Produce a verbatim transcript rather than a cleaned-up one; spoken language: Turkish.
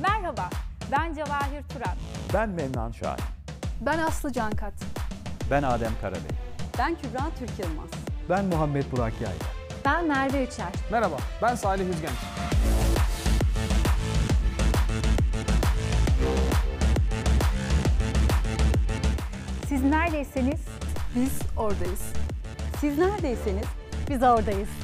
Merhaba, ben Cevahir Turan. Ben Mennan Şahin. Ben Aslı Cankat. Ben Adem Karabey. Ben Kübra Türk Yılmaz. Ben Muhammed Burak Yayla. Ben Merve Üçer. Merhaba, ben Salih Üzgenç. Siz neredeyseniz Biz oradayız. Siz neredeyseniz biz oradayız.